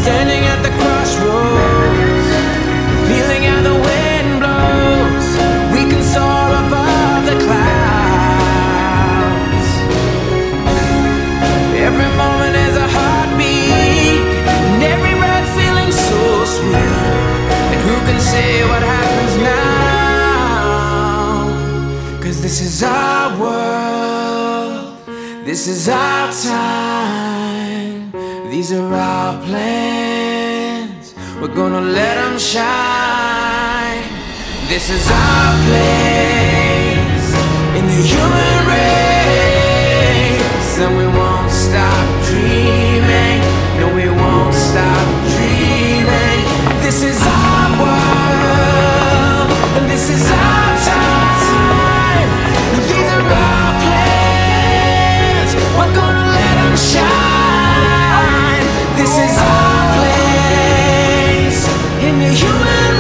standing at the crossroads, feeling how the wind blows. We can soar above the clouds. Every moment is a heartbeat, and every breath feeling so sweet. And who can say what happens now? 'Cause this is our world, this is our time. These are our plans, we're gonna let them shine. This is our place in the human race, and we won't stop dreaming. No, we won't stop dreaming. This is our world, and this is our time. These are our plans, we're gonna let them shine. This is our place in the human